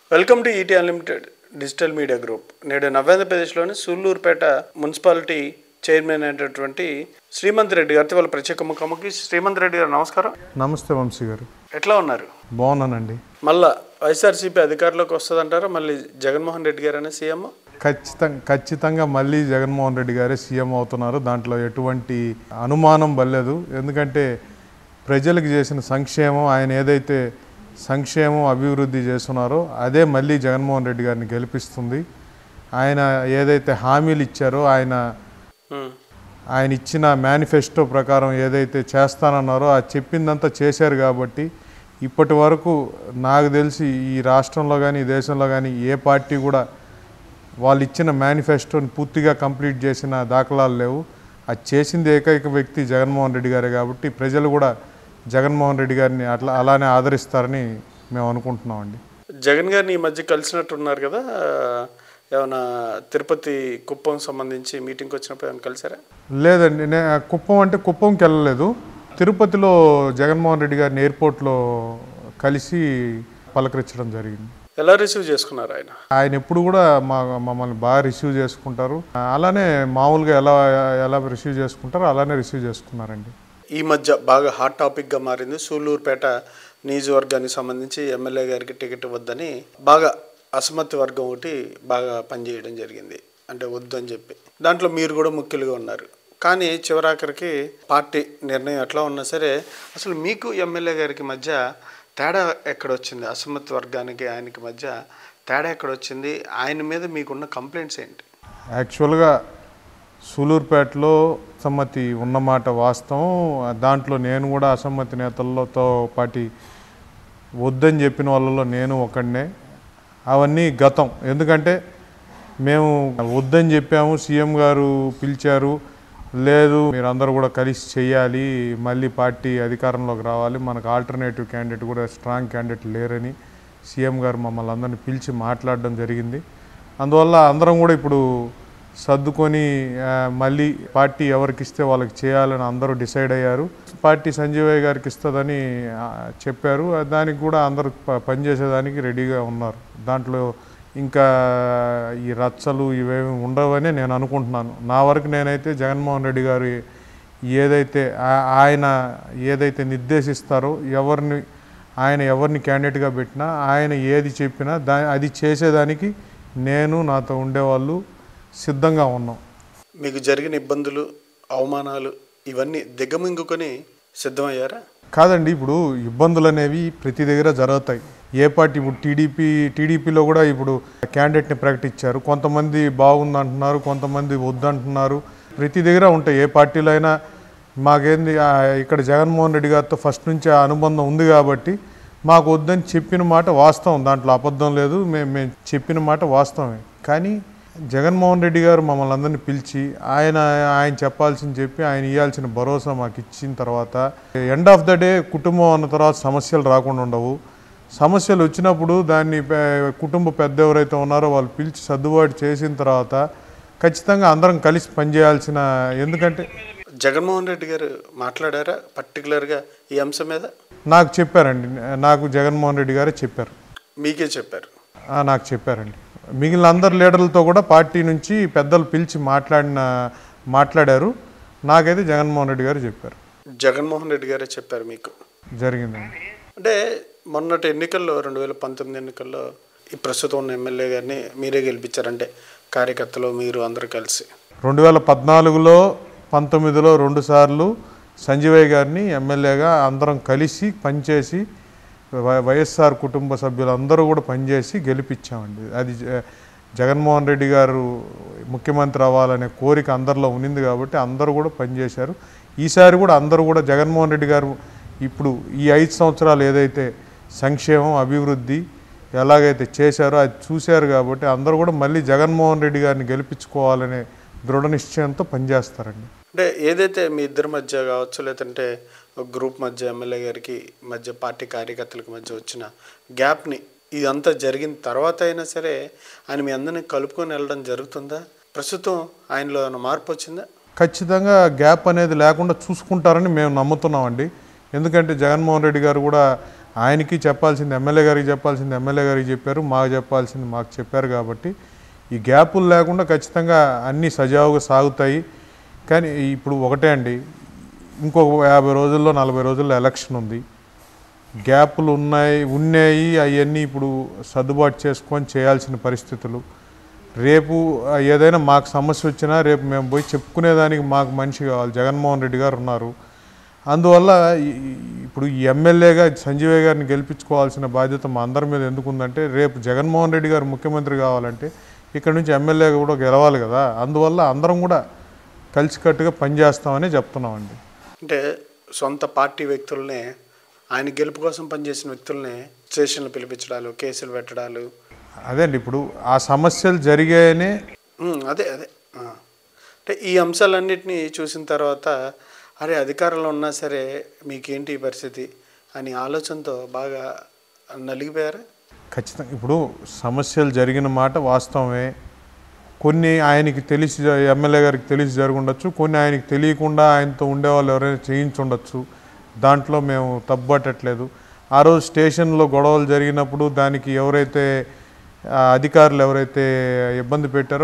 Welcome to ET unlimited digital media group. నేడు నవ్యాంధ్రప్రదేశ్లోని Sullurpeta municipality chairman అయినటువంటి శ్రీమంత్ రెడ్డి గారితో వాళ్ళ ప్రత్యేక ముఖాముఖి. శ్రీమంత్ రెడ్డి గారు నమస్కారం. నమస్తే వంశీ గారు. ఎట్లా ఉన్నారు? బాగున్నానండి. మళ్ళా వైఎస్ఆర్సీపీ అధికారంలోకి వస్తుందంటారా? మళ్ళీ జగన్మోహన్ రెడ్డి గారనే సీఎం? ఖచ్చితంగా మళ్ళీ జగన్మోహన్ రెడ్డి గారే సీఎం అవుతున్నారు. దాంట్లో ఎటువంటి అనుమానం బలేదు. ఎందుకంటే ప్రజలకు చేసిన సంక్షేమం, ఆయన ఏదైతే సంక్షేమం అభివృద్ధి చేస్తున్నారో అదే మళ్ళీ జగన్మోహన్ రెడ్డి గారిని గెలిపిస్తుంది. ఆయన ఏదైతే హామీలు ఇచ్చారో ఆయన ఇచ్చిన మేనిఫెస్టో ప్రకారం ఏదైతే చేస్తానన్నారో అది చెప్పిందంతా చేశారు. కాబట్టి ఇప్పటి వరకు నాకు తెలిసి ఈ రాష్ట్రంలో కానీ దేశంలో కానీ ఏ పార్టీ కూడా వాళ్ళు ఇచ్చిన మేనిఫెస్టోని పూర్తిగా కంప్లీట్ చేసిన దాఖలాలు లేవు. అది చేసింది ఏకైక వ్యక్తి జగన్మోహన్ రెడ్డి గారే. కాబట్టి ప్రజలు కూడా జగన్మోహన్ రెడ్డి గారిని అలానే ఆదరిస్తారని మేము అనుకుంటున్నామండి. జగన్ గారిని ఈ మధ్య కలిసినట్టున్నారు కదా, ఏమైనా తిరుపతి కుప్పం సంబంధించి మీటింగ్కి వచ్చినప్పుడు ఏమైనా కలిసారా? లేదండి, కుప్పంకి వెళ్ళలేదు. తిరుపతిలో జగన్మోహన్ రెడ్డి గారిని ఎయిర్పోర్ట్లో కలిసి పలకరించడం జరిగింది. ఎలా రిసీవ్ చేసుకున్నారు ఆయన ఎప్పుడు కూడా మమ్మల్ని బాగా రిసీవ్ చేసుకుంటారు. అలానే మామూలుగా ఎలా రిసీవ్ చేసుకుంటారో అలానే రిసీవ్ చేసుకున్నారండి. ఈ మధ్య బాగా హాట్ టాపిక్గా మారింది. సూళ్లూరుపేట నియోజకవర్గానికి సంబంధించి ఎమ్మెల్యే గారికి టికెట్ వద్దని బాగా అసమ్మతి వర్గం ఒకటి బాగా పనిచేయడం జరిగింది, అంటే వద్దని చెప్పి. దాంట్లో మీరు కూడా ముఖ్యులుగా ఉన్నారు. కానీ చివరాఖరికి పార్టీ నిర్ణయం ఎట్లా ఉన్నా సరే అసలు మీకు ఎమ్మెల్యే గారికి మధ్య తేడా ఎక్కడొచ్చింది? అసమ్మతి వర్గానికి ఆయనకి మధ్య తేడా ఎక్కడొచ్చింది? ఆయన మీద మీకున్న కంప్లైంట్స్ ఏంటి? యాక్చువల్గా సూళ్లూరుపేటలో అసమ్మతి ఉన్నమాట వాస్తవం. దాంట్లో నేను కూడా అసమ్మతి నేతలతో పాటు వద్దని చెప్పిన వాళ్ళలో నేను ఒకడినే. అవన్నీ గతం. ఎందుకంటే మేము వద్దని చెప్పాము, సీఎం గారు పిలిచారు, లేదు మీరందరూ కూడా కలిసి చేయాలి, మళ్ళీ పార్టీ అధికారంలోకి రావాలి, మనకు ఆల్టర్నేటివ్ క్యాండిడేట్ కూడా స్ట్రాంగ్ క్యాండిడేట్ లేరని సీఎం గారు మమ్మల్ని అందరినీ పిలిచి మాట్లాడడం జరిగింది. అందువల్ల అందరం కూడా ఇప్పుడు సర్దుకొని మళ్ళీ పార్టీ ఎవరికి ఇస్తే వాళ్ళకి చేయాలని అందరూ డిసైడ్ అయ్యారు. పార్టీ సంజీవయ్య గారికి ఇస్తుందని చెప్పారు. దానికి కూడా అందరూ పనిచేసేదానికి రెడీగా ఉన్నారు. దాంట్లో ఇంకా ఈ రచ్చలు ఇవేమి ఉండవని నేను అనుకుంటున్నాను. నా వరకు నేనైతే జగన్మోహన్ రెడ్డి గారు ఆయన ఏదైతే నిర్దేశిస్తారో ఆయన ఎవరిని క్యాండిడేట్గా పెట్టినా ఆయన ఏది చెప్పినా అది చేసేదానికి నేను నాతో ఉండేవాళ్ళు సిద్ధంగా ఉన్నాం. మీకు జరిగిన ఇబ్బందులు, అవమానాలు ఇవన్నీ దిగమింగుకొని సిద్ధమయ్యారా? కాదండి, ఇప్పుడు ఇబ్బందులు అనేవి ప్రతి దగ్గర జరుగుతాయి. ఏ పార్టీ ఇప్పుడు టీడీపీలో కూడా ఇప్పుడు క్యాండిడేట్ని ప్రకటించారు. కొంతమంది బాగుందంటున్నారు, కొంతమంది వద్దంటున్నారు. ప్రతి దగ్గర ఉంటాయి. ఏ పార్టీలో అయినా మాకేంది ఇక్కడ జగన్మోహన్ రెడ్డి గారితో ఫస్ట్ నుంచి ఆ అనుబంధం ఉంది కాబట్టి మాకు వద్దని చెప్పిన మాట వాస్తవం, దాంట్లో అబద్ధం లేదు. మేము చెప్పిన మాట వాస్తవమే. కానీ జగన్మోహన్ రెడ్డి గారు మమ్మల్ని అందరినీ పిలిచి ఆయన చెప్పాల్సింది చెప్పి ఆయన ఇవ్వాల్సిన భరోసా మాకు ఇచ్చిన తర్వాత ఎండ్ ఆఫ్ ద డే కుటుంబం అన్న తర్వాత సమస్యలు రాకుండా ఉండవు. సమస్యలు వచ్చినప్పుడు దాన్ని కుటుంబ పెద్ద ఎవరైతే ఉన్నారో వాళ్ళు పిలిచి సర్దుబాటు చేసిన తర్వాత ఖచ్చితంగా అందరం కలిసి పనిచేయాల్సిన. ఎందుకంటే జగన్మోహన్ రెడ్డి గారు మాట్లాడారా పర్టికులర్గా ఈ అంశం మీద? నాకు చెప్పారండి. నాకు జగన్మోహన్ రెడ్డి గారే చెప్పారు. మీకే చెప్పారు? నాకు చెప్పారండి. మిగిలిన అందరు లీడర్లతో కూడా పార్టీ నుంచి పెద్దలు పిలిచి మాట్లాడారు. నాకైతే జగన్మోహన్ రెడ్డి గారు చెప్పారు. జగన్మోహన్ రెడ్డి గారే చెప్పారు మీకు? జరిగిందండి. అంటే మొన్నటి ఎన్నికల్లో 2019 ఎన్నికల్లో ఈ ప్రస్తుతం ఉన్న ఎమ్మెల్యే గారిని మీరే గెలిపించారంటే కార్యకర్తలు మీరు అందరూ కలిసి? 2014లో 19లో 2 సార్లు సంజీవయ్య గారిని ఎమ్మెల్యేగా అందరం కలిసి పనిచేసి వైఎస్ఆర్ కుటుంబ సభ్యులందరూ కూడా పనిచేసి గెలిపించామండి. అది జగన్మోహన్ రెడ్డి గారు ముఖ్యమంత్రి అవ్వాలనే కోరిక అందరిలో ఉన్నింది కాబట్టి అందరూ కూడా పనిచేశారు. ఈసారి కూడా అందరూ కూడా జగన్మోహన్ రెడ్డి గారు ఇప్పుడు ఈ 5 సంవత్సరాలు ఏదైతే సంక్షేమం అభివృద్ధి ఎలాగైతే చేశారో అది చూశారు కాబట్టి అందరూ కూడా మళ్ళీ జగన్మోహన్ రెడ్డి గారిని గెలిపించుకోవాలనే దృఢ నిశ్చయంతో పనిచేస్తారండి. అంటే ఏదైతే మీ ఇద్దరి మధ్య కావచ్చు, లేదంటే గ్రూప్ మధ్య ఎమ్మెల్యే గారికి మధ్య పార్టీ కార్యకర్తలకు మధ్య వచ్చిన గ్యాప్ని ఇదంతా జరిగిన తర్వాత అయినా సరే ఆయన మీ అందరినీ కలుపుకొని వెళ్ళడం జరుగుతుందా? ప్రస్తుతం ఆయనలో ఏమైనా మార్పు వచ్చిందా? ఖచ్చితంగా గ్యాప్ అనేది లేకుండా చూసుకుంటారని మేము నమ్ముతున్నామండి. ఎందుకంటే జగన్మోహన్ రెడ్డి గారు కూడా ఆయనకి చెప్పాల్సింది ఎమ్మెల్యే గారికి చెప్పాల్సింది ఎమ్మెల్యే గారికి చెప్పారు, మాకు చెప్పాల్సింది మాకు చెప్పారు. కాబట్టి ఈ గ్యాపులు లేకుండా ఖచ్చితంగా అన్నీ సజావుగా సాగుతాయి. కానీ ఇప్పుడు ఒకటే అండి, ఇంకొక 50 రోజుల్లో 40 రోజుల్లో ఎలక్షన్ ఉంది. గ్యాపులు ఉన్నాయి అవన్నీ ఇప్పుడు సర్దుబాటు చేసుకొని చేయాల్సిన పరిస్థితులు. రేపు ఏదైనా మాకు సమస్య వచ్చినా రేపు మేము పోయి చెప్పుకునేదానికి మాకు మనిషి కావాలి. జగన్మోహన్ రెడ్డి గారు ఉన్నారు. అందువల్ల ఇప్పుడు ఈ ఎమ్మెల్యేగా సంజీవయ్య గారిని గెలిపించుకోవాల్సిన బాధ్యత మా అందరి మీద ఎందుకుందంటే, రేపు జగన్మోహన్ రెడ్డి గారు ముఖ్యమంత్రి కావాలంటే ఇక్కడ నుంచి ఎమ్మెల్యేగా కూడా గెలవాలి కదా. అందువల్ల అందరం కూడా కలిసికట్టుగా పనిచేస్తామని చెప్తున్నామండి. అంటే సొంత పార్టీ వ్యక్తులనే, ఆయన గెలుపు కోసం పనిచేసిన వ్యక్తుల్ని స్టేషన్లు పిలిపించడాలు, కేసులు పెట్టడాలు, అదే అండి ఇప్పుడు ఆ సమస్యలు జరిగాయనే. అదే అంటే ఈ అంశాలన్నింటినీ చూసిన తర్వాత అరే అధికారంలో ఉన్నా సరే మీకేంటి ఈ పరిస్థితి అని ఆలోచనతో బాగా నలిగిపోయారు. ఖచ్చితంగా ఇప్పుడు సమస్యలు జరిగిన మాట వాస్తవమే. కొన్ని ఆయనకి తెలిసి ఎమ్మెల్యే గారికి తెలిసి జరుగుండొచ్చు, కొన్ని ఆయనకి తెలియకుండా ఆయనతో ఉండేవాళ్ళు ఎవరైనా చేయించుండొచ్చు. దాంట్లో మేము తప్పుపట్టట్లేదు. ఆ రోజు స్టేషన్లో గొడవలు జరిగినప్పుడు దానికి ఎవరైతే అధికారులు ఎవరైతే ఇబ్బంది పెట్టారో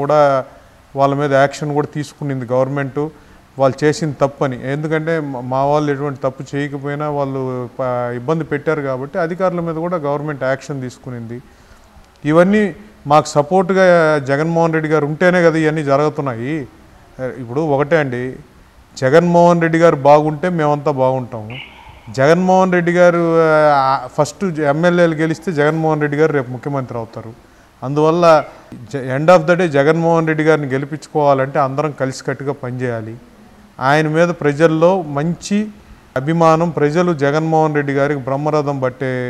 వాళ్ళ మీద యాక్షన్ కూడా తీసుకునింది గవర్నమెంటు. వాళ్ళు చేసిన తప్పని, ఎందుకంటే మా వాళ్ళు ఎటువంటి తప్పు చేయకపోయినా వాళ్ళు ఇబ్బంది పెట్టారు కాబట్టి అధికారుల మీద కూడా గవర్నమెంట్ యాక్షన్ తీసుకునింది. ఇవన్నీ మాకు సపోర్ట్గా జగన్మోహన్ రెడ్డి గారు ఉంటేనే కదా ఇవన్నీ జరుగుతున్నాయి. ఇప్పుడు ఒకటే అండి, జగన్మోహన్ రెడ్డి గారు బాగుంటే మేమంతా బాగుంటాము. జగన్మోహన్ రెడ్డి గారు ఫస్ట్ ఎమ్మెల్యేలు గెలిస్తే జగన్మోహన్ రెడ్డి గారు రేపు ముఖ్యమంత్రి అవుతారు. అందువల్ల end of the day Jaganmohan Reddy గారిని గెలిపించుకోవాలంటే అందరం కలిసికట్టుగా పనిచేయాలి. ఆయన మీద ప్రజల్లో మంచి అభిమానం, ప్రజలు జగన్మోహన్ రెడ్డి గారికి బ్రహ్మరథం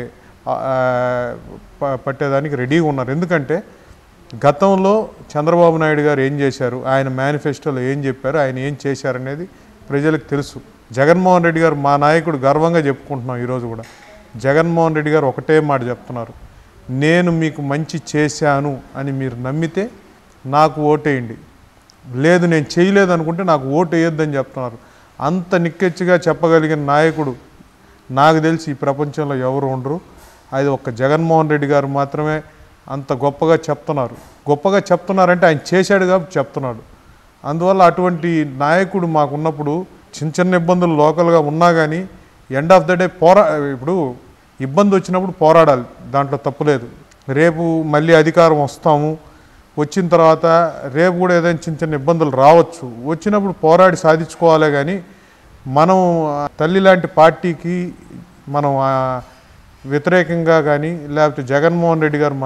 పట్టేదానికి రెడీగా ఉన్నారు. ఎందుకంటే గతంలో చంద్రబాబు నాయుడు గారు ఏం చేశారు, ఆయన మేనిఫెస్టోలో ఏం చెప్పారు, ఆయన ఏం చేశారనేది ప్రజలకు తెలుసు. జగన్మోహన్ రెడ్డి గారు మా నాయకుడు గర్వంగా చెప్పుకుంటున్నాం. ఈరోజు కూడా జగన్మోహన్ రెడ్డి గారు ఒకటే మాట చెప్తున్నారు, నేను మీకు మంచి చేశాను అని మీరు నమ్మితే నాకు ఓటేయండి, లేదు నేను చేయలేదు అనుకుంటే నాకు ఓటు వేయొద్దని చెప్తున్నారు. అంత నిక్కచ్చిగా చెప్పగలిగిన నాయకుడు నాకు తెలిసి ఈ ప్రపంచంలో ఎవరు ఉండరు. అది ఒక్క జగన్మోహన్ రెడ్డి గారు మాత్రమే అంత గొప్పగా చెప్తున్నారు. గొప్పగా చెప్తున్నారంటే ఆయన చేశాడు కాబట్టి చెప్తున్నాడు. అందువల్ల అటువంటి నాయకుడు మాకున్నప్పుడు చిన్న ఇబ్బందులు లోకల్గా ఉన్నా కానీ ఎండ్ ఆఫ్ ద డే ఇప్పుడు ఇబ్బంది వచ్చినప్పుడు పోరాడాలి, దాంట్లో తప్పులేదు. రేపు మళ్ళీ అధికారం వస్తాము, వచ్చిన తర్వాత రేపు కూడా ఏదైనా చిన్న ఇబ్బందులు రావచ్చు, వచ్చినప్పుడు పోరాడి సాధించుకోవాలే. కానీ మనం తల్లి లాంటి పార్టీకి మనం వ్యతిరేకంగా కానీ లేకపోతే జగన్మోహన్ రెడ్డి గారు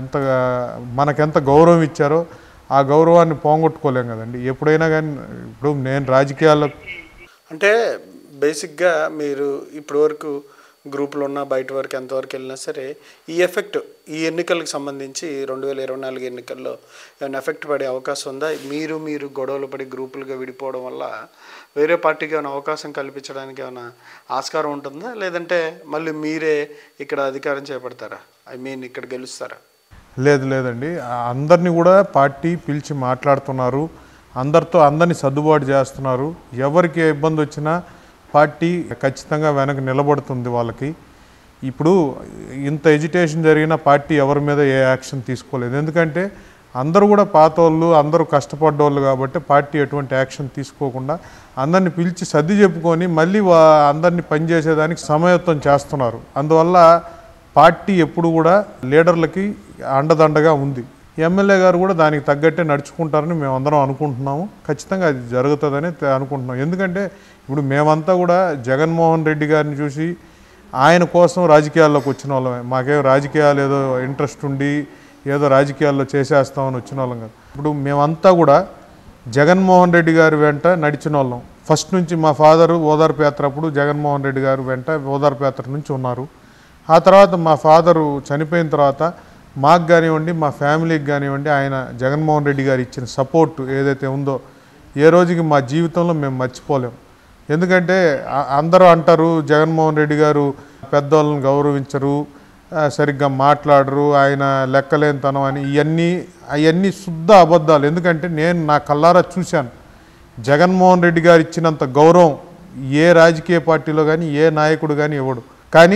మనకెంత గౌరవం ఇచ్చారో ఆ గౌరవాన్ని పోగొట్టుకోలేం కదండి ఎప్పుడైనా కానీ. ఇప్పుడు నేను రాజకీయాల్లో అంటే బేసిక్గా మీరు ఇప్పటివరకు గ్రూపులు ఉన్నా బయట వరకు ఎంతవరకు వెళ్ళినా సరే ఈ ఎఫెక్ట్ ఈ ఎన్నికలకు సంబంధించి 2024 ఎన్నికల్లో ఏమైనా ఎఫెక్ట్ పడే అవకాశం ఉందా? మీరు గొడవలు పడి గ్రూపులుగా విడిపోవడం వల్ల వేరే పార్టీకి ఏమైనా అవకాశం కల్పించడానికి ఏమైనా ఆస్కారం ఉంటుందా, లేదంటే మళ్ళీ మీరే ఇక్కడ అధికారం చేపడతారా, ఇక్కడ గెలుస్తారా? లేదండి, అందరినీ కూడా పార్టీ పిలిచి మాట్లాడుతున్నారు, అందరినీ సర్దుబాటు చేస్తున్నారు. ఎవరికి ఇబ్బంది వచ్చినా పార్టీ ఖచ్చితంగా వెనక నిలబడుతుంది వాళ్ళకి. ఇప్పుడు ఇంత ఎజిటేషన్ జరిగిన పార్టీ ఎవరి మీద ఏ యాక్షన్ తీసుకోలేదు. ఎందుకంటే అందరూ కూడా పాత వాళ్ళు, అందరూ కష్టపడ్డోళ్ళు కాబట్టి పార్టీ ఎటువంటి యాక్షన్ తీసుకోకుండా అందరిని పిలిచి సర్ది చెప్పుకొని మళ్ళీ అందరినీ పనిచేసేదానికి సమాయత్తం చేస్తున్నారు. అందువల్ల పార్టీ ఎప్పుడు కూడా లీడర్లకి అండదండగా ఉంది. ఎమ్మెల్యే గారు కూడా దానికి తగ్గట్టే నడుచుకుంటారని మేమందరం అనుకుంటున్నాము. ఖచ్చితంగా అది జరుగుతుందని అనుకుంటున్నాం. ఎందుకంటే ఇప్పుడు మేమంతా కూడా జగన్మోహన్ రెడ్డి గారిని చూసి ఆయన కోసం రాజకీయాల్లోకి వచ్చిన వాళ్ళమే. మాకేం రాజకీయాలు ఏదో ఇంట్రెస్ట్ ఉండి ఏదో రాజకీయాల్లో చేసేస్తామని వచ్చిన వాళ్ళం కాదు. ఇప్పుడు మేమంతా కూడా జగన్మోహన్ రెడ్డి గారి వెంట నడిచిన వాళ్ళం. ఫస్ట్ నుంచి మా ఫాదరు ఓదార్పు యాత్ర అప్పుడు జగన్మోహన్ రెడ్డి గారు వెంట ఓదార్పు యాత్ర నుంచి ఉన్నారు. ఆ తర్వాత మా ఫాదరు చనిపోయిన తర్వాత మాకు కానివ్వండి, మా ఫ్యామిలీకి కానివ్వండి, ఆయన జగన్మోహన్ రెడ్డి గారు ఇచ్చిన సపోర్టు ఏదైతే ఉందో ఏ రోజుకి మా జీవితంలో మేము మర్చిపోలేం. ఎందుకంటే అందరూ అంటారు జగన్మోహన్ రెడ్డి గారు పెద్దవాళ్ళని గౌరవించరు, సరిగ్గా మాట్లాడరు, ఆయన లెక్కలేనితనం అని. అవన్నీ శుద్ధ అబద్ధాలు. ఎందుకంటే నేను నా కళ్ళారా చూశాను. జగన్మోహన్ రెడ్డి గారు ఇచ్చినంత గౌరవం ఏ రాజకీయ పార్టీలో కానీ ఏ నాయకుడు కానీ ఇవ్వడు. కానీ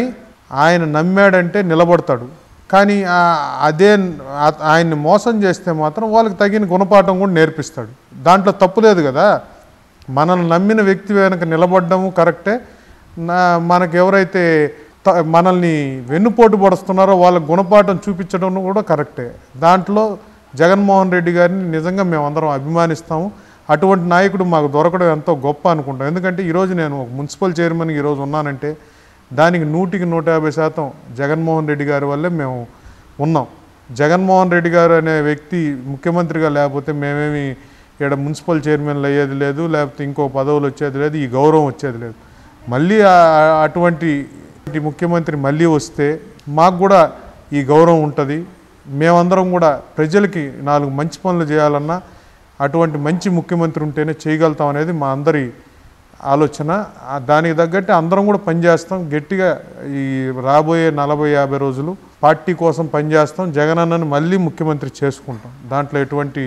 ఆయన నమ్మాడంటే నిలబడతాడు. కానీ అదే ఆయన్ని మోసం చేస్తే మాత్రం వాళ్ళకి తగిన గుణపాఠం కూడా నేర్పిస్తాడు. దాంట్లో తప్పు లేదు కదా. మనల్ని నమ్మిన వ్యక్తి వెనక నిలబడ్డము కరెక్టే. మనకు ఎవరైతే మనల్ని వెన్నుపోటు పడుస్తున్నారో వాళ్ళకి గుణపాఠం చూపించడం కూడా కరెక్టే. దాంట్లో జగన్మోహన్ రెడ్డి గారిని నిజంగా మేమందరం అభిమానిస్తాము. అటువంటి నాయకుడు మాకు దొరకడం ఎంతో గొప్ప అనుకుంటాం. ఎందుకంటే ఈరోజు నేను ఒక మున్సిపల్ చైర్మన్ ఈరోజు ఉన్నానంటే దానికి 100% జగన్మోహన్ రెడ్డి గారి వల్లే మేము ఉన్నాం. జగన్మోహన్ రెడ్డి గారు అనే వ్యక్తి ముఖ్యమంత్రిగా లేకపోతే మేమేమి ఇక్కడ మున్సిపల్ చైర్మన్లు అయ్యేది లేదు, లేకపోతే ఇంకో పదవులు వచ్చేది లేదు, ఈ గౌరవం వచ్చేది లేదు. మళ్ళీ అటువంటి ముఖ్యమంత్రి మళ్ళీ వస్తే మాకు కూడా ఈ గౌరవం ఉంటుంది. మేమందరం కూడా ప్రజలకి 4 మంచి పనులు చేయాలన్నా అటువంటి మంచి ముఖ్యమంత్రి ఉంటేనే చేయగలుగుతాం అనేది మా అందరి ఆలోచన. దానికి తగ్గట్టు అందరం కూడా పనిచేస్తాం. గట్టిగా ఈ రాబోయే 40-50 రోజులు పార్టీ కోసం పనిచేస్తాం. జగన్ అన్నని మళ్ళీ ముఖ్యమంత్రి చేసుకుంటాం. దాంట్లో ఎటువంటి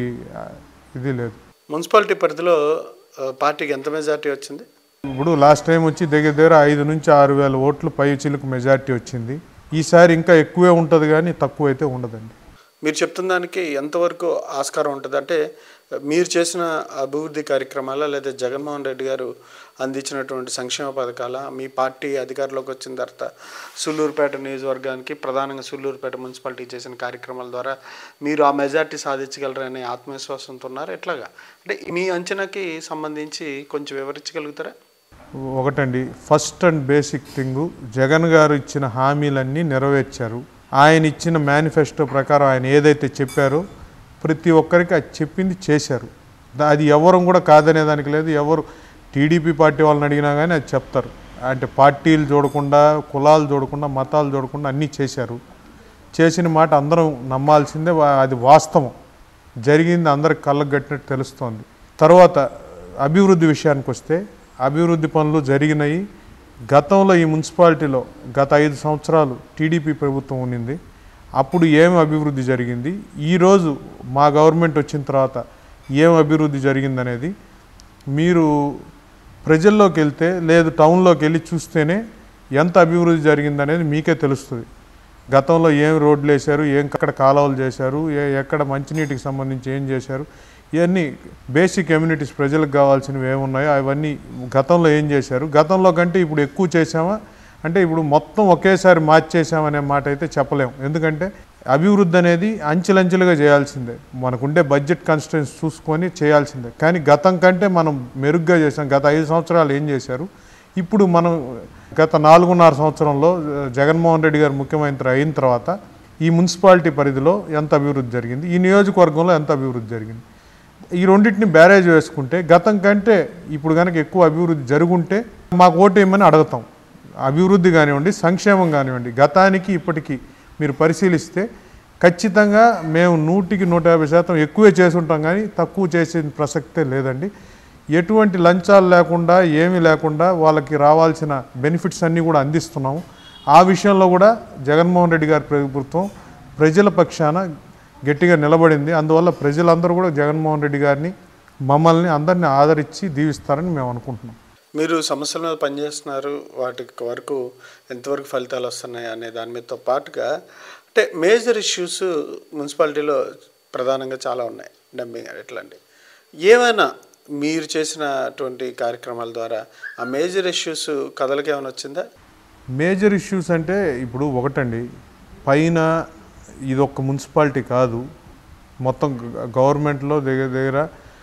ఇది లేదు. మున్సిపాలిటీ పరిధిలో పార్టీకి ఎంత మెజార్టీ వచ్చింది? ఇప్పుడు లాస్ట్ టైం వచ్చి దగ్గర 5,000-6,000 ఓట్లు పై చిలుకు మెజార్టీ వచ్చింది. ఈసారి ఇంకా ఎక్కువే ఉంటుంది కానీ తక్కువ అయితే ఉండదండి. మీరు చెప్తున్న దానికి ఎంతవరకు ఆస్కారం ఉంటుంది? అంటే మీరు చేసిన అభివృద్ధి కార్యక్రమాల లేదా జగన్మోహన్ రెడ్డి గారు అందించినటువంటి సంక్షేమ పథకాల, మీ పార్టీ అధికారంలోకి వచ్చిన తర్వాత సూళ్ళూరుపేట నియోజకవర్గానికి ప్రధానంగా సూళ్ళూరుపేట మున్సిపాలిటీ చేసిన కార్యక్రమాల ద్వారా మీరు ఆ మెజార్టీ సాధించగలరనే ఆత్మవిశ్వాసంతో ఉన్నారు. ఎట్లాగా అంటే మీ అంచనాకి సంబంధించి కొంచెం వివరించగలుగుతారా? ఒకటండి, first and basic thing, Jagan గారు ఇచ్చిన హామీలన్నీ నెరవేర్చారు. ఆయన ఇచ్చిన మేనిఫెస్టో ప్రకారం ఆయన ఏదైతే చెప్పారో ప్రతి ఒక్కరికి అది చెప్పింది చేశారు. అది ఎవరు కూడా కాదనేదానికి లేదు. ఎవరు టీడీపీ పార్టీ వాళ్ళని అడిగినా కానీ అది చెప్తారు. అంటే పార్టీలు చూడకుండా, కులాలు చూడకుండా, మతాలు చూడకుండా అన్నీ చేశారు. చేసిన మాట అందరం నమ్మాల్సిందే. అది వాస్తవం. జరిగింది అందరికి కళ్ళకు కట్టినట్టు తెలుస్తోంది. తర్వాత అభివృద్ధి విషయానికి వస్తే అభివృద్ధి పనులు జరిగినాయి. గతంలో ఈ మున్సిపాలిటీలో గత 5 సంవత్సరాలు టీడీపీ ప్రభుత్వం ఉన్నింది. అప్పుడు ఏం అభివృద్ధి జరిగింది, ఈరోజు మా గవర్నమెంట్ వచ్చిన తర్వాత ఏం అభివృద్ధి జరిగిందనేది మీరు ప్రజల్లోకి వెళ్తే లేదు టౌన్లోకి వెళ్ళి చూస్తేనే ఎంత అభివృద్ధి జరిగిందనేది మీకే తెలుస్తుంది. గతంలో ఏం రోడ్లు వేశారు, ఎక్కడ కాలువలు చేశారు, ఎక్కడ మంచినీటికి సంబంధించి ఏం చేశారు, ఇవన్నీ బేసిక్ కమ్యూనిటీస్ ప్రజలకు కావాల్సినవి ఏమున్నాయో అవన్నీ గతంలో ఏం చేశారు, గతంలో కంటే ఇప్పుడు ఎక్కువ చేసామా అంటే ఇప్పుడు మొత్తం ఒకేసారి మార్చేసామనే మాట అయితే చెప్పలేము. ఎందుకంటే అభివృద్ధి అనేది అంచెలంచెలుగా చేయాల్సిందే. మనకుండే బడ్జెట్ కన్స్ట్రెంట్స్ చూసుకొని చేయాల్సిందే. కానీ గతం కంటే మనం మెరుగ్గా చేసాం. గత 5 సంవత్సరాలు ఏం చేశారు, ఇప్పుడు మనం గత 4.5 సంవత్సరంలో జగన్మోహన్ రెడ్డి గారు ముఖ్యమంత్రి అయిన తర్వాత ఈ మున్సిపాలిటీ పరిధిలో ఎంత అభివృద్ధి జరిగింది, ఈ నియోజకవర్గంలో ఎంత అభివృద్ధి జరిగింది, ఈ రెండింటిని బ్యారేజ్ వేసుకుంటే గతం కంటే ఇప్పుడు కనుక ఎక్కువ అభివృద్ధి జరుగుంటే మాకు ఓటు ఏమని అడుగుతాం. అభివృద్ధి కానివ్వండి, సంక్షేమం కానివ్వండి, గతానికి ఇప్పటికీ మీరు పరిశీలిస్తే ఖచ్చితంగా మేము 100-150% ఎక్కువే చేసుంటాం కానీ తక్కువ చేసే ప్రసక్తే లేదండి. ఎటువంటి లంచాలు లేకుండా ఏమీ లేకుండా వాళ్ళకి రావాల్సిన బెనిఫిట్స్ అన్నీ కూడా అందిస్తున్నాము. ఆ విషయంలో కూడా జగన్మోహన్ రెడ్డి గారి ప్రభుత్వం ప్రజల పక్షాన గట్టిగా నిలబడింది. అందువల్ల ప్రజలందరూ కూడా జగన్మోహన్ రెడ్డి గారిని, మమ్మల్ని అందరినీ ఆదరించి దీవిస్తారని మేము అనుకుంటున్నాం. మీరు సమస్యల మీద పనిచేస్తున్నారు, వాటికి వరకు ఎంతవరకు ఫలితాలు వస్తున్నాయి అనే దాని మీదతో పాటుగా అంటే మేజర్ ఇష్యూస్ మున్సిపాలిటీలో ప్రధానంగా చాలా ఉన్నాయి. డంపింగ్ ఎట్లాంటి ఏమైనా మీరు చేసినటువంటి కార్యక్రమాల ద్వారా ఆ మేజర్ ఇష్యూస్ కథలకి ఏమైనా వచ్చిందా? మేజర్ ఇష్యూస్ అంటే ఇప్పుడు ఒకటండి, పైన ఇదొక్క మున్సిపాలిటీ కాదు, మొత్తం గవర్నమెంట్లో దగ్గర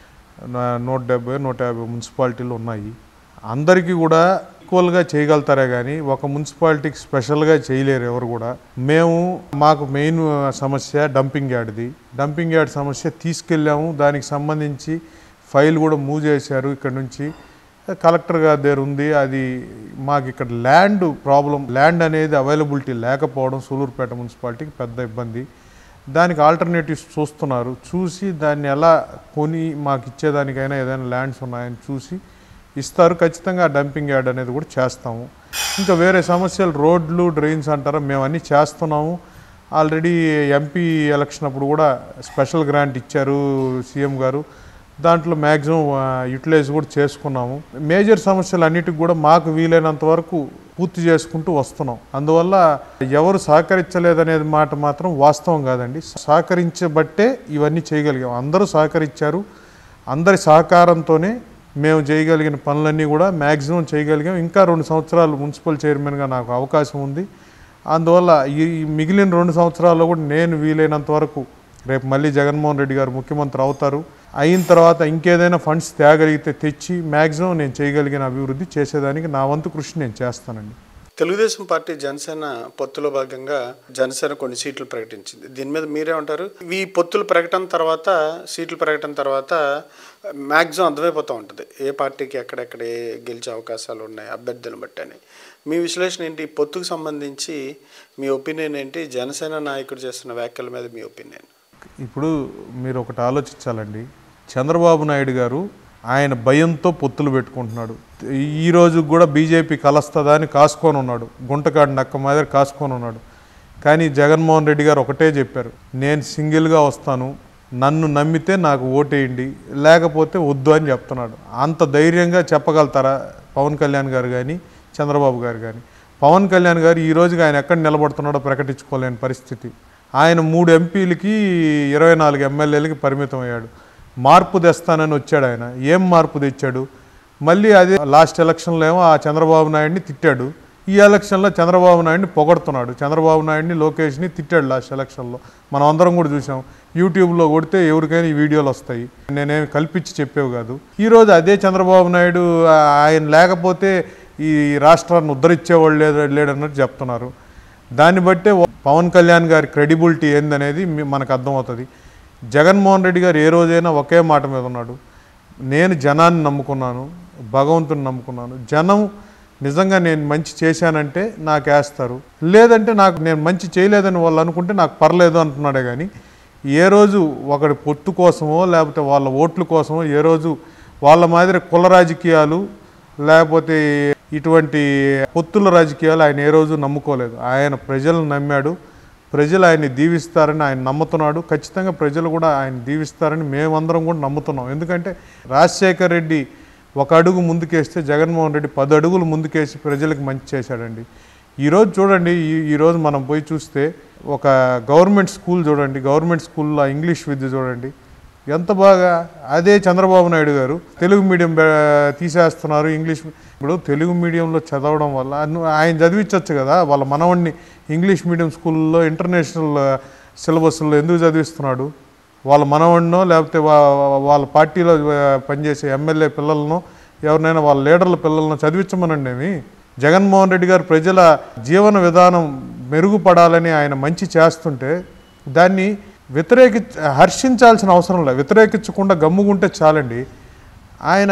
170-150 మున్సిపాలిటీలు ఉన్నాయి. అందరికీ కూడా ఈక్వల్గా చేయగలుగుతారే కానీ ఒక మున్సిపాలిటీకి స్పెషల్గా చేయలేరు ఎవరు కూడా. మాకు మెయిన్ సమస్య డంపింగ్ యార్డ్ది. డంపింగ్ యార్డ్ సమస్య తీసుకెళ్ళాము. దానికి సంబంధించి ఫైల్ కూడా మూవ్ చేశారు. ఇక్కడ నుంచి కలెక్టర్ గారి దగ్గర ఉంది. అది మాకు ఇక్కడ ల్యాండ్ ప్రాబ్లం, ల్యాండ్ అనేది అవైలబిలిటీ లేకపోవడం సూళ్ళూరుపేట మున్సిపాలిటీకి పెద్ద ఇబ్బంది. దానికి ఆల్టర్నేటివ్స్ చూస్తున్నారు. చూసి దాన్ని ఎలా కొని మాకు ఇచ్చేదానికైనా ఏదైనా ల్యాండ్స్ ఉన్నాయని చూసి ఇస్తారు. ఖచ్చితంగా డంపింగ్ యార్డ్ అనేది కూడా చేస్తాము. ఇంకా వేరే సమస్యలు రోడ్లు, డ్రైన్స్ అంటారా, మేము అన్నీ చేస్తున్నాము. ఆల్రెడీ ఎంపీ ఎలక్షన్ అప్పుడు కూడా స్పెషల్ గ్రాంట్ ఇచ్చారు సీఎం గారు. దాంట్లో మ్యాక్సిమం యూటిలైజ్ కూడా చేసుకున్నాము. మేజర్ సమస్యలు అన్నిటికి కూడా మాకు వీలైనంత వరకు పూర్తి చేసుకుంటూ వస్తున్నాం. అందువల్ల ఎవరు సహకరించలేదనేది మాట మాత్రం వాస్తవం కాదండి. సహకరించబట్టే ఇవన్నీ చేయగలిగాం. అందరూ సహకరించారు. అందరి సహకారంతోనే మేము చేయగలిగిన పనులన్నీ కూడా మ్యాక్సిమం చేయగలిగాం. ఇంకా 2 సంవత్సరాలు మున్సిపల్ చైర్మన్గా నాకు అవకాశం ఉంది. అందువల్ల ఈ మిగిలిన 2 సంవత్సరాల్లో కూడా నేను వీలైనంత వరకు, రేపు మళ్ళీ జగన్మోహన్ రెడ్డి గారు ముఖ్యమంత్రి అవుతారు, అయిన తర్వాత ఇంకేదైనా ఫండ్స్ తేగలిగితే తెచ్చి మ్యాక్సిమం నేను చేయగలిగిన అభివృద్ధి చేసేదానికి నా వంతు కృషి నేను చేస్తానండి. తెలుగుదేశం పార్టీ జనసేన పొత్తులో భాగంగా జనసేన కొన్ని సీట్లు ప్రకటించింది. దీని మీద మీరే ఉంటారు? ఈ పొత్తుల ప్రకటన తర్వాత, సీట్ల ప్రకటన తర్వాత మ్యాక్సిమం అర్థమైపోతూ ఉంటుంది ఏ పార్టీకి ఎక్కడెక్కడ గెలిచే అవకాశాలు ఉన్నాయి అభ్యర్థులను బట్టి అని. మీ విశ్లేషణ ఏంటి? ఈ పొత్తుకు సంబంధించి మీ ఒపీనియన్ ఏంటి? జనసేన నాయకుడు చేస్తున్న వ్యాఖ్యల మీద మీ ఒపీనియన్? ఇప్పుడు మీరు ఒకటి ఆలోచించాలండి. చంద్రబాబు నాయుడు గారు ఆయన భయంతో పొత్తులు పెట్టుకుంటున్నాడు. ఈరోజు కూడా బీజేపీ కలుస్తుందా అని కాసుకొని ఉన్నాడు, గుంటకాడు నక్క మాదిరి కాసుకొని ఉన్నాడు. కానీ జగన్మోహన్ రెడ్డి గారు ఒకటే చెప్పారు, నేను సింగిల్గా వస్తాను, నన్ను నమ్మితే నాకు ఓటేయండి, లేకపోతే వద్దు అని చెప్తున్నాడు. అంత ధైర్యంగా చెప్పగలుగుతారా పవన్ కళ్యాణ్ గారు కానీ చంద్రబాబు గారు కానీ? పవన్ కళ్యాణ్ గారు ఈ రోజుకి ఆయన ఎక్కడ నిలబడుతున్నాడో ప్రకటించుకోలేని పరిస్థితి. ఆయన 3 ఎంపీలకి 24 ఎమ్మెల్యేలకి పరిమితం అయ్యాడు. మార్పు తెస్తానని వచ్చాడు ఆయన. ఏం మార్పు తెచ్చాడు? మళ్ళీ అది లాస్ట్ ఎలక్షన్లో ఏమో ఆ చంద్రబాబు నాయుడిని తిట్టాడు. ఈ ఎలక్షన్లో చంద్రబాబు నాయుడిని పొగడుతున్నాడు. చంద్రబాబు నాయుడిని, లోకేష్ని తిట్టాడు లాస్ట్ ఎలక్షన్లో. మనం అందరం కూడా చూసాం. యూట్యూబ్లో కొడితే ఎవరికైనా ఈ వీడియోలు వస్తాయి. నేనేమి కల్పించి చెప్పేవి కాదు. ఈరోజు అదే చంద్రబాబు నాయుడు ఆయన లేకపోతే ఈ రాష్ట్రాన్ని ఉద్ధరించేవాళ్ళు లేడన్నట్టు చెప్తున్నారు. దాన్ని బట్టే పవన్ కళ్యాణ్ గారి క్రెడిబిలిటీ ఏందనేది మనకు అర్థమవుతుంది. జగన్మోహన్ రెడ్డి గారు ఏ రోజైనా ఒకే మాట మీద ఉన్నాడు, నేను జనాన్ని నమ్ముకున్నాను, భగవంతుని నమ్ముకున్నాను, జనం నిజంగా నేను మంచి చేశానంటే నాకు వేస్తారు, లేదంటే నాకు నేను మంచి చేయలేదని వాళ్ళు అనుకుంటే నాకు పర్లేదు అంటున్నాడే. కానీ ఏ రోజు ఒకటి పొత్తు కోసమో లేకపోతే వాళ్ళ ఓట్ల కోసమో ఏ రోజు వాళ్ళ మాదిరి కుల రాజకీయాలు లేకపోతే ఇటువంటి పొత్తుల రాజకీయాలు ఆయన ఏ రోజు నమ్ముకోలేదు. ఆయన ప్రజలను నమ్మాడు. ప్రజలు ఆయన్ని దీవిస్తారని ఆయన నమ్ముతున్నాడు. ఖచ్చితంగా ప్రజలు కూడా ఆయన దీవిస్తారని మేమందరం కూడా నమ్ముతున్నాం. ఎందుకంటే రాజశేఖర్ రెడ్డి 1 అడుగు ముందుకేస్తే జగన్మోహన్ రెడ్డి 10 అడుగులు ముందుకేసి ప్రజలకు మంచి చేశాడండి. ఈరోజు చూడండి, ఈరోజు మనం పోయి చూస్తే ఒక గవర్నమెంట్ స్కూల్ చూడండి, గవర్నమెంట్ స్కూల్లో ఇంగ్లీష్ విద్య చూడండి ఎంత బాగా. అదే చంద్రబాబు నాయుడు గారు తెలుగు మీడియం తీసేస్తున్నారు, ఇంగ్లీష్. ఇప్పుడు తెలుగు మీడియంలో చదవడం వల్ల ఆయన చదివించవచ్చు కదా వాళ్ళ మనవడిని. ఇంగ్లీష్ మీడియం స్కూల్లో ఇంటర్నేషనల్ సిలబస్లో ఎందుకు చదివిస్తున్నాడు? వాళ్ళ మనవడినో లేకపోతే వాళ్ళ పార్టీలో పనిచేసే ఎమ్మెల్యే పిల్లలనో ఎవరినైనా వాళ్ళ లీడర్ల పిల్లలను చదివించమనండి. ఏమి జగన్మోహన్ రెడ్డి గారు ప్రజల జీవన విధానం మెరుగుపడాలని ఆయన మంచి చేస్తుంటే దాన్ని హర్షించాల్సిన అవసరం లేదు. వ్యతిరేకించకుండా గమ్ముకుంటే చాలండి. ఆయన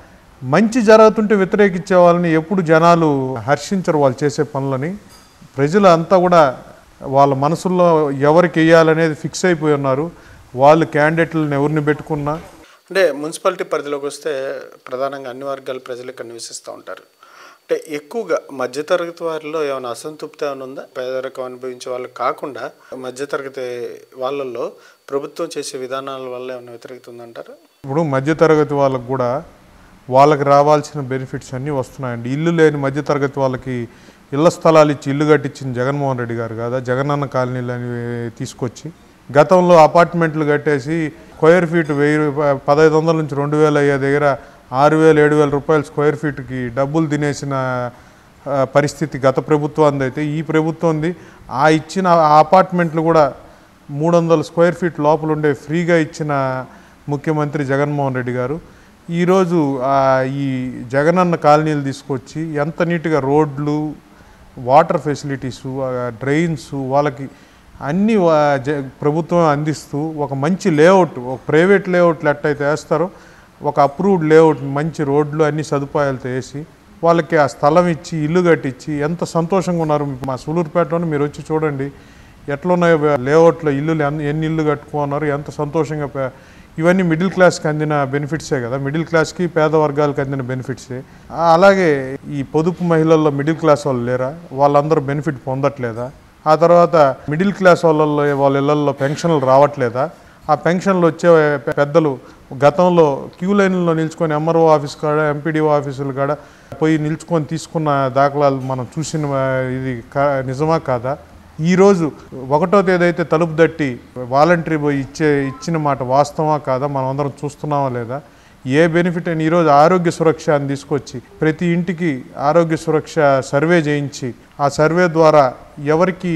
మంచి జరుగుతుంటే వ్యతిరేకించే వాళ్ళని ఎప్పుడు జనాలు హర్షించరు వాళ్ళు చేసే పనులని. ప్రజలు అంతా కూడా వాళ్ళ మనసుల్లో ఎవరికి వేయాలనేది ఫిక్స్ అయిపోయి ఉన్నారు. వాళ్ళు క్యాండిడేట్లను ఎవరిని పెట్టుకున్నా. అంటే మున్సిపాలిటీ పరిధిలోకి వస్తే ప్రధానంగా అన్ని వర్గాల ప్రజలు ఇక్కడ నివసిస్తూ ఉంటారు. అంటే ఎక్కువగా మధ్యతరగతి వారిలో ఏమైనా అసంతృప్తి ఏమైనా ఉందా? పేదరికం అనుభవించే వాళ్ళు కాకుండా మధ్యతరగతి వాళ్ళల్లో ప్రభుత్వం చేసే విధానాల వల్ల ఏమైనా వ్యతిరేకత ఉందంటారు? ఇప్పుడు మధ్యతరగతి వాళ్ళకు కూడా వాళ్ళకి రావాల్సిన బెనిఫిట్స్ అన్నీ వస్తున్నాయండి. ఇల్లు లేని మధ్యతరగతి వాళ్ళకి ఇళ్ల స్థలాలు ఇచ్చి ఇల్లు కట్టించిన జగన్మోహన్ రెడ్డి గారు కదా, జగనన్న కాలనీలు అని తీసుకొచ్చి గతంలో అపార్ట్మెంట్లు కట్టేసి స్క్వేర్ ఫీట్ 1,500 నుంచి 2,000 అయ్యే దగ్గర 6,000, 7,000 రూపాయలు స్క్వేర్ ఫీట్కి డబ్బులు తినేసిన పరిస్థితి గత ప్రభుత్వం అయితే. ఈ ప్రభుత్వంది ఆ ఇచ్చిన అపార్ట్మెంట్లు కూడా 300 స్క్వేర్ ఫీట్ లోపల ఉండే ఫ్రీగా ఇచ్చిన ముఖ్యమంత్రి జగన్మోహన్ రెడ్డి గారు. ఈరోజు ఈ జగనన్న కాలనీలు తీసుకొచ్చి ఎంత నీట్గా రోడ్లు, వాటర్ ఫెసిలిటీసు, డ్రైన్స్ వాళ్ళకి అన్నీ ప్రభుత్వం అందిస్తూ ఒక మంచి లేఅవుట్, ఒక ప్రైవేట్ లేఅవుట్లు ఎట్టయితే వేస్తారో ఒక అప్రూవ్డ్ లేఅవుట్ మంచి రోడ్లు అన్ని సదుపాయాలతో వేసి వాళ్ళకి ఆ స్థలం ఇచ్చి ఇల్లు కట్టించి ఎంత సంతోషంగా ఉన్నారు. మా సూలూరుపేటలోనే మీరు వచ్చి చూడండి ఎట్లున్నాయో లేఅవుట్లో ఇల్లులు, ఎన్ని ఇల్లు కట్టుకున్నారు, ఎంత సంతోషంగా. ఇవన్నీ మిడిల్ క్లాస్కి అందిన బెనిఫిట్సే కదా, మిడిల్ క్లాస్కి పేద వర్గాలకు అందిన బెనిఫిట్సే. అలాగే ఈ పొదుపు మహిళల్లో మిడిల్ క్లాస్ వాళ్ళు లేరా? వాళ్ళందరూ బెనిఫిట్ పొందట్లేదా? ఆ తర్వాత మిడిల్ క్లాస్ వాళ్ళ ఇళ్లలో పెన్షన్లు రావట్లేదా? ఆ పెన్షన్లు వచ్చే పెద్దలు గతంలో క్యూ లైన్లో నిల్చుకొని ఎంఆర్ఓ ఆఫీస్ కాడ ఎంపీడీఓ ఆఫీసుల కాడ పోయి నిల్చుకొని తీసుకున్న దాఖలాలు మనం చూసిన ఇది నిజమా కాదా? ఈరోజు 1వ తేదీ అయితే తలుపు తట్టి వాలంటరీ పోయి ఇచ్చిన మాట వాస్తవా కాదా? మనం అందరం చూస్తున్నామా లేదా? ఏ బెనిఫిట్ అని ఈరోజు ఆరోగ్య సురక్ష అని తీసుకొచ్చి ప్రతి ఇంటికి ఆరోగ్య సురక్ష సర్వే చేయించి ఆ సర్వే ద్వారా ఎవరికి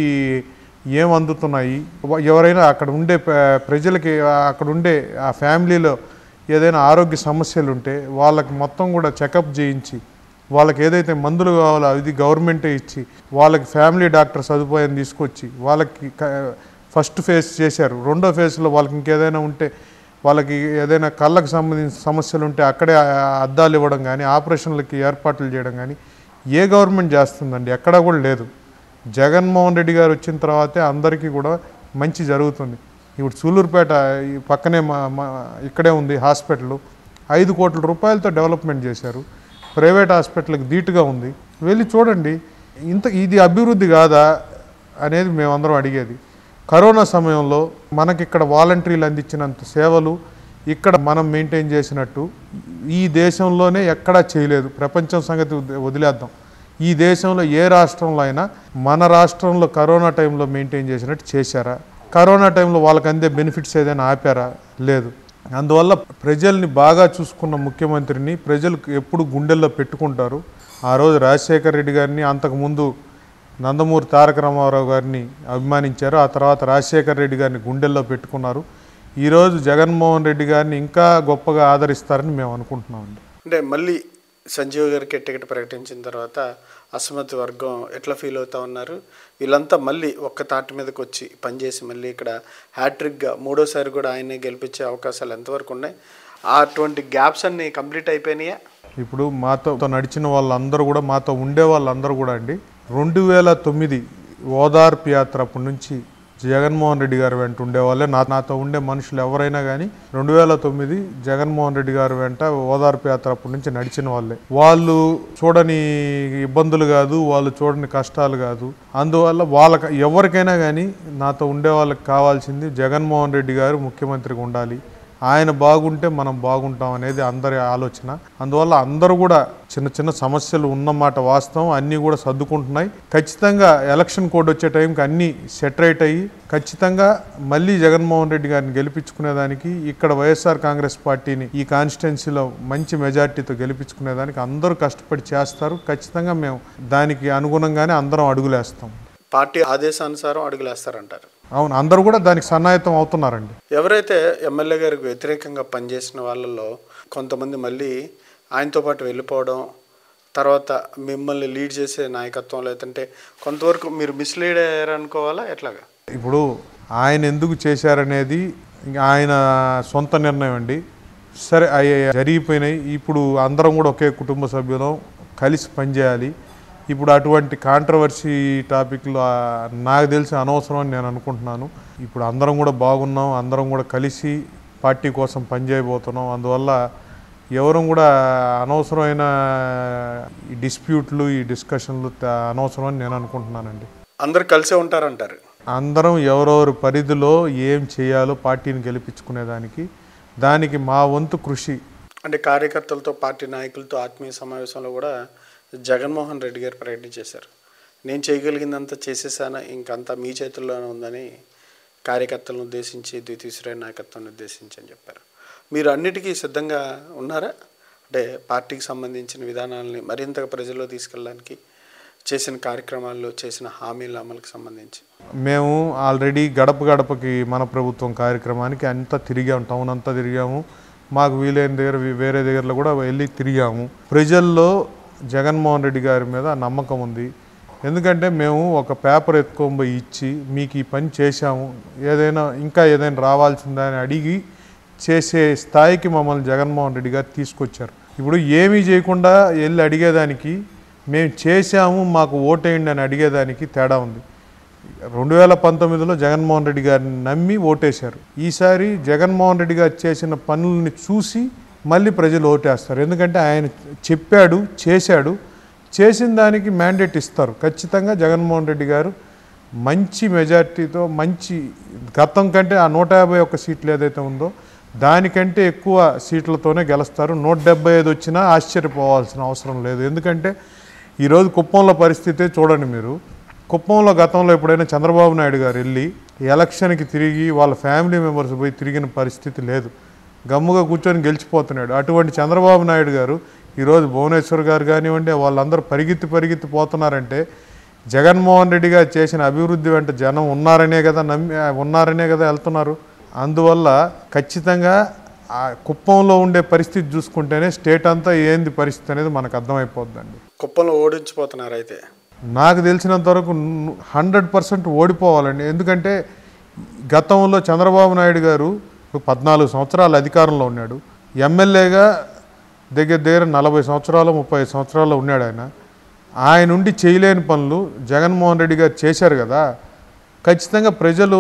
ఏం అందుతున్నాయి, ఎవరైనా అక్కడ ఉండే ప్రజలకి అక్కడ ఉండే ఆ ఫ్యామిలీలో ఏదైనా ఆరోగ్య సమస్యలు ఉంటే వాళ్ళకి మొత్తం కూడా చెకప్ చేయించి వాళ్ళకి ఏదైతే మందులు కావాలో అది గవర్నమెంటే ఇచ్చి వాళ్ళకి ఫ్యామిలీ డాక్టర్ సదుపాయం తీసుకొచ్చి వాళ్ళకి ఫస్ట్ ఫేజ్ చేశారు. 2వ ఫేజ్లో వాళ్ళకి ఇంకేదైనా ఉంటే వాళ్ళకి ఏదైనా కళ్ళకు సంబంధించిన సమస్యలు ఉంటే అక్కడే అద్దాలు ఇవ్వడం కానీ ఆపరేషన్లకి ఏర్పాట్లు చేయడం కానీ ఏ గవర్నమెంట్ చేస్తుందండి? ఎక్కడా కూడా లేదు. జగన్మోహన్ రెడ్డి గారు వచ్చిన తర్వాతే అందరికీ కూడా మంచి జరుగుతుంది. ఇప్పుడు సూలూరుపేట పక్కనే ఇక్కడే ఉంది హాస్పిటల్, 5 కోట్ల రూపాయలతో డెవలప్మెంట్ చేశారు. ప్రైవేట్ హాస్పిటల్కి ధీటుగా ఉంది, వెళ్ళి చూడండి. ఇది అభివృద్ధి కాదా అనేది మేమందరం అడిగేది. కరోనా సమయంలో మనకి ఇక్కడ వాలంటీర్లు అందించినంత సేవలు ఇక్కడ మనం మెయింటైన్ చేసినట్టు ఈ దేశంలోనే ఎక్కడా చేయలేదు. ప్రపంచం సంగతి వదిలేద్దాం, ఈ దేశంలో ఏ రాష్ట్రంలో అయినా మన రాష్ట్రంలో కరోనా టైంలో మెయింటైన్ చేసినట్టు చేశారా? కరోనా టైంలో వాళ్ళకి అందే బెనిఫిట్స్ ఏదైనా ఆపారా? లేదు. అందువల్ల ప్రజల్ని బాగా చూసుకున్న ముఖ్యమంత్రిని ప్రజలు ఎప్పుడు గుండెల్లో పెట్టుకుంటారు. ఆ రోజు రాజశేఖర రెడ్డి గారిని, అంతకుముందు నందమూరి తారక రామారావు గారిని అభిమానించారు. ఆ తర్వాత రాజశేఖర రెడ్డి గారిని గుండెల్లో పెట్టుకున్నారు. ఈరోజు జగన్మోహన్ రెడ్డి గారిని ఇంకా గొప్పగా ఆదరిస్తారని మేము అనుకుంటున్నామండి. అంటే మళ్ళీ సంజీవ్ గారికి టికెట్ ప్రకటించిన తర్వాత అసమ్మతి వర్గం ఎట్లా ఫీల్ అవుతా ఉన్నారు? వీళ్ళంతా మళ్ళీ ఒక్క తాటి మీదకి వచ్చి పనిచేసి మళ్ళీ ఇక్కడ హ్యాట్రిక్గా 3వసారి కూడా ఆయనే గెలిపించే అవకాశాలు ఎంతవరకు ఉన్నాయి? అటువంటి గ్యాప్స్ అన్నీ కంప్లీట్ అయిపోయినాయా? ఇప్పుడు మాతో నడిచిన వాళ్ళందరూ కూడా, మాతో ఉండే వాళ్ళందరూ కూడా అండి, 2009 ఓదార్పు యాత్ర అప్పటి నుంచి జగన్మోహన్ రెడ్డి గారు వెంట ఉండేవాళ్ళే. నాతో ఉండే మనుషులు ఎవరైనా కానీ 2009 జగన్మోహన్ రెడ్డి గారు వెంట ఓదార్పు యాత్ర అప్పటి నుంచి నడిచిన వాళ్ళే. వాళ్ళు చూడని ఇబ్బందులు కాదు, వాళ్ళు చూడని కష్టాలు కాదు. అందువల్ల వాళ్ళకి ఎవరికైనా కానీ నాతో ఉండే వాళ్ళకి కావాల్సింది జగన్మోహన్ రెడ్డి గారు ముఖ్యమంత్రిగా ఉండాలి, ఆయన బాగుంటే మనం బాగుంటాం అనేది అందరి ఆలోచన. అందువల్ల అందరూ కూడా చిన్న చిన్న సమస్యలు ఉన్నమాట వాస్తవం, అన్నీ కూడా సర్దుకుంటున్నాయి. ఖచ్చితంగా ఎలక్షన్ కోడ్ వచ్చే టైంకి అన్నీ సెటరేట్ అయ్యి ఖచ్చితంగా మళ్ళీ జగన్మోహన్ రెడ్డి గారిని గెలిపించుకునేదానికి, ఇక్కడ వైఎస్ఆర్ కాంగ్రెస్ పార్టీని ఈ కాన్స్టిట్యున్సీలో మంచి మెజార్టీతో గెలిపించుకునేదానికి అందరూ కష్టపడి చేస్తారు. ఖచ్చితంగా మేము దానికి అనుగుణంగానే అందరం అడుగులేస్తాం. పార్టీ ఆదేశానుసారం అడుగులేస్తారంటారు? అవును, అందరూ కూడా దానికి సన్నాహితం అవుతున్నారండి. ఎవరైతే ఎమ్మెల్యే గారికి వ్యతిరేకంగా పనిచేసిన వాళ్ళల్లో కొంతమంది మళ్ళీ ఆయనతో పాటు వెళ్ళిపోవడం, తర్వాత మిమ్మల్ని లీడ్ చేసే నాయకత్వం లేదంటే కొంతవరకు మీరు మిస్లీడ్ అయ్యారనుకోవాలా ఎట్లాగా? ఇప్పుడు ఆయన ఎందుకు చేశారనేది ఆయన సొంత నిర్ణయం అండి. సరే, అవి జరిగిపోయినాయి. ఇప్పుడు అందరం కూడా ఒకే కుటుంబ సభ్యులం, కలిసి పనిచేయాలి. ఇప్పుడు అటువంటి కాంట్రవర్సీ టాపిక్లు నాకు తెలిసి అనవసరం అని నేను అనుకుంటున్నాను. ఇప్పుడు అందరం కూడా బాగున్నాం, అందరం కూడా కలిసి పార్టీ కోసం పనిచేయబోతున్నాం. అందువల్ల ఎవరు కూడా అనవసరమైన ఈ డిస్ప్యూట్లు, ఈ డిస్కషన్లు అనవసరం అని నేను అనుకుంటున్నానండి. అందరు కలిసే ఉంటారంటారు? అందరం ఎవరెవరి పరిధిలో ఏం చేయాలో పార్టీని గెలిపించుకునేదానికి, దానికి మా వంతు కృషి. అంటే కార్యకర్తలతో, పార్టీ నాయకులతో ఆత్మీయ సమావేశంలో కూడా జగన్మోహన్ రెడ్డి గారు ప్రకటించేశారు, నేను చేయగలిగిందంతా చేసేసాను, ఇంకంతా మీ చేతుల్లోనే ఉందని కార్యకర్తలను ఉద్దేశించి, ద్వితీయ నాయకత్వాన్ని ఉద్దేశించి అని చెప్పారు. మీరు అన్నిటికీ సిద్ధంగా ఉన్నారా? అంటే పార్టీకి సంబంధించిన విధానాలని మరింతగా ప్రజల్లో తీసుకెళ్ళడానికి చేసిన కార్యక్రమాల్లో చేసిన హామీల అమలుకి సంబంధించి మేము ఆల్రెడీ గడప గడపకి మన ప్రభుత్వం కార్యక్రమానికి అంతా తిరిగాము, టౌన్ అంతా తిరిగాము. మాకు వీలైన దగ్గర వేరే దగ్గరలో కూడా వెళ్ళి తిరిగాము. ప్రజల్లో జగన్మోహన్ రెడ్డి గారి మీద నమ్మకం ఉంది. ఎందుకంటే మేము ఒక పేపర్ ఎత్తుకొని ఇచ్చి మీకు ఈ పని చేశాము, ఇంకా ఏదైనా రావాల్సిందా అని అడిగి చేసే స్థాయికి మమ్మల్ని జగన్మోహన్ రెడ్డి గారు తీసుకొచ్చారు. ఇప్పుడు ఏమీ చేయకుండా వెళ్ళి అడిగేదానికి, మేము చేశాము మాకు ఓటేయండి అని అడిగేదానికి తేడా ఉంది. 2019లో జగన్మోహన్ రెడ్డి గారిని నమ్మి ఓటేశారు. ఈసారి జగన్మోహన్ రెడ్డి గారు చేసిన పనులని చూసి మళ్ళీ ప్రజలు ఓటేస్తారు. ఎందుకంటే ఆయన చెప్పాడు, చేశాడు, చేసిన దానికి మ్యాండేట్ ఇస్తారు. ఖచ్చితంగా జగన్మోహన్ రెడ్డి గారు మంచి మెజార్టీతో, మంచి గతం కంటే ఆ 151 సీట్లు ఏదైతే ఉందో దానికంటే ఎక్కువ సీట్లతోనే గెలుస్తారు. 175 వచ్చినా ఆశ్చర్యపోవాల్సిన అవసరం లేదు. ఎందుకంటే ఈరోజు కుప్పంలో పరిస్థితే చూడండి మీరు. కుప్పంలో గతంలో ఎప్పుడైనా చంద్రబాబు నాయుడు గారు వెళ్ళి ఎలక్షన్కి తిరిగి వాళ్ళ ఫ్యామిలీ మెంబర్స్ పోయి తిరిగిన పరిస్థితి లేదు. గమ్ముగా కూర్చొని గెలిచిపోతున్నాడు. అటువంటి చంద్రబాబు నాయుడు గారు ఈరోజు భువనేశ్వర్ గారు కానివ్వండి వాళ్ళందరూ పరిగెత్తి పోతున్నారంటే జగన్మోహన్ రెడ్డి గారు చేసిన అభివృద్ధి వెంట జనం ఉన్నారనే కదా వెళ్తున్నారు. అందువల్ల ఖచ్చితంగా ఆ కుప్పంలో ఉండే పరిస్థితి చూసుకుంటేనే స్టేట్ అంతా ఏంది పరిస్థితి అనేది మనకు అర్థమైపోద్దండి. కుప్పంలో ఓడించిపోతున్నారు అయితే నాకు తెలిసినంత వరకు 100% ఓడిపోవాలండి. ఎందుకంటే గతంలో చంద్రబాబు నాయుడు గారు 14 సంవత్సరాలు అధికారంలో ఉన్నాడు. ఎమ్మెల్యేగా దగ్గర 40 సంవత్సరాలు 30 సంవత్సరాల్లో ఉన్నాడు. ఆయన నుండి చేయలేని పనులు జగన్మోహన్ రెడ్డి గారు చేశారు కదా. ఖచ్చితంగా ప్రజలు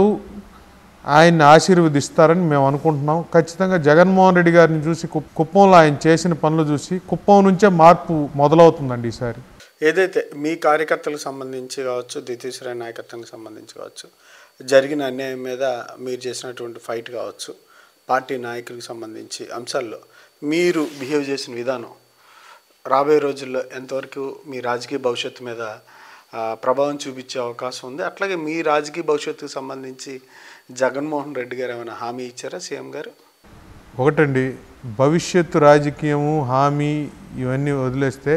ఆయన్ని ఆశీర్వదిస్తారని మేము అనుకుంటున్నాం. ఖచ్చితంగా జగన్మోహన్ రెడ్డి గారిని చూసి కుప్పంలో ఆయన చేసిన పనులు చూసి కుప్పం నుంచే మార్పు మొదలవుతుందండి ఈసారి. ఏదైతే మీ కార్యకర్తలకు సంబంధించి కావచ్చు, ద్వితీయ నాయకత్వానికి సంబంధించి కావచ్చు, జరిగిన అన్యాయం మీద మీరు చేసినటువంటి ఫైట్ కావచ్చు, పార్టీ నాయకులకు సంబంధించి అంశాల్లో మీరు బిహేవ్ చేసిన విధానం రాబోయే రోజుల్లో ఎంతవరకు మీ రాజకీయ భవిష్యత్తు మీద ప్రభావం చూపించే అవకాశం ఉంది? అట్లాగే మీ రాజకీయ భవిష్యత్తుకు సంబంధించి జగన్మోహన్ రెడ్డి గారు ఏమైనా హామీ ఇచ్చారా సీఎం గారు? ఒకటండి, భవిష్యత్తు రాజకీయము హామీ ఇవన్నీ వదిలేస్తే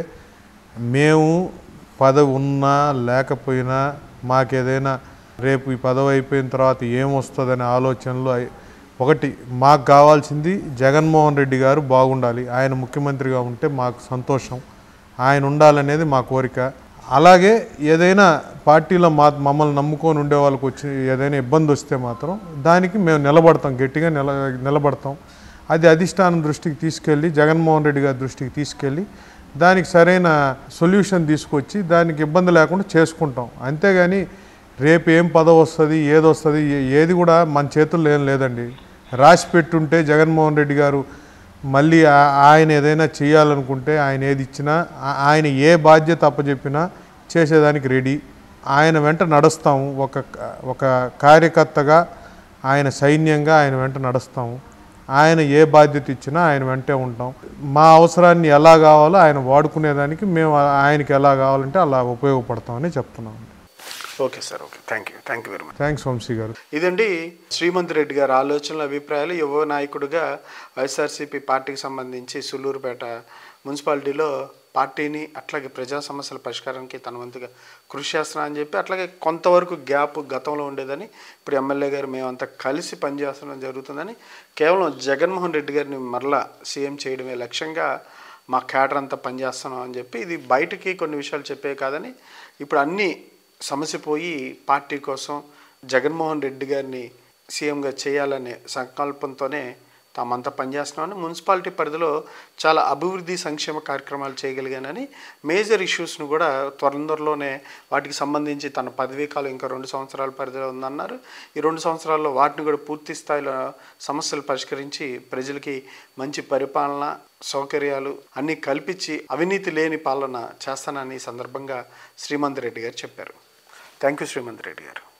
మేము పదవి ఉన్నా లేకపోయినా మాకేదైనా రేపు ఈ పదవి అయిపోయిన తర్వాత ఏమొస్తుందనే ఆలోచనలు ఒకటి మాకు కావాల్సింది జగన్మోహన్ రెడ్డి గారు బాగుండాలి. ఆయన ముఖ్యమంత్రిగా ఉంటే మాకు సంతోషం. ఆయన ఉండాలనేది మా కోరిక. అలాగే ఏదైనా పార్టీలో మమ్మల్ని నమ్ముకొని ఉండే వాళ్ళకి వచ్చి ఏదైనా ఇబ్బంది వస్తే మాత్రం దానికి మేము నిలబడతాం, గట్టిగా నిలబడతాం. అది అధిష్టానం దృష్టికి తీసుకెళ్ళి జగన్మోహన్ రెడ్డి గారి దృష్టికి తీసుకెళ్ళి దానికి సరైన సొల్యూషన్ తీసుకొచ్చి దానికి ఇబ్బంది లేకుండా చేసుకుంటాం. అంతేగాని రేపు ఏం పదవి వస్తుంది ఏది వస్తుంది ఏది కూడా మన చేతుల్లో ఏం లేదండి. రాసి పెట్టుంటే జగన్మోహన్ రెడ్డి గారు మళ్ళీ ఆయన ఏదైనా చేయాలనుకుంటే ఆయన ఏది ఇచ్చినా ఆయన ఏ బాధ్యత అప్పచెప్పినా చేసేదానికి రెడీ. ఆయన వెంట నడుస్తాము. ఒక కార్యకర్తగా ఆయన సైన్యంగా ఆయన వెంట నడుస్తాము. ఆయన ఏ బాధ్యత ఇచ్చినా ఆయన వెంటే ఉంటాం. మా అవసరాన్ని ఎలా కావాలో ఆయన వాడుకునేదానికి మేము ఆయనకి ఎలా కావాలంటే అలా ఉపయోగపడతామని చెప్తున్నాం. Okay sir, okay, thank you very much. Thanks Vamsi గారు. ఇదండి శ్రీమంత్ రెడ్డి గారి ఆలోచనల అభిప్రాయాలు. యువ నాయకుడిగా వైఎస్ఆర్సీపీ పార్టీకి సంబంధించి సూళ్ళూరుపేట మున్సిపాలిటీలో పార్టీని అట్లాగే ప్రజా సమస్యల పరిష్కారానికి తన వంతుగా కృషి చేస్తున్నా అని చెప్పి, అట్లాగే కొంతవరకు గ్యాప్ గతంలో ఉండేదని ఇప్పుడు ఎమ్మెల్యే గారు మేమంతా కలిసి పనిచేస్తడం జరుగుతుందని, కేవలం జగన్మోహన్ రెడ్డి గారిని మరలా సీఎం చేయడమే లక్ష్యంగా మా క్యాడర్ అంతా పనిచేస్తున్నాం అని చెప్పి, ఇది బయటికి కొన్ని విషయాలు చెప్పే కాదని ఇప్పుడు అన్నీ సమస్య పోయి పార్టీ కోసం జగన్మోహన్ రెడ్డి గారిని సీఎంగా చేయాలనే సంకల్పంతోనే తామంతా పనిచేస్తున్నామని, మున్సిపాలిటీ పరిధిలో చాలా అభివృద్ధి సంక్షేమ కార్యక్రమాలు చేయగలిగానని, మేజర్ ఇష్యూస్ను కూడా త్వరలోనే వాటికి సంబంధించి తన పదవీ కాలం ఇంకా 2 సంవత్సరాల పరిధిలో ఉందన్నారు. ఈ 2 సంవత్సరాల్లో వాటిని కూడా పూర్తి స్థాయిలో సమస్యలు పరిష్కరించి ప్రజలకి మంచి పరిపాలన సౌకర్యాలు అన్నీ కల్పించి అవినీతి లేని పాలన చేస్తానని ఈ సందర్భంగా శ్రీమంత్ రెడ్డి గారు చెప్పారు. థ్యాంక్ యూ శ్రీమంత్ రెడ్డి గారు.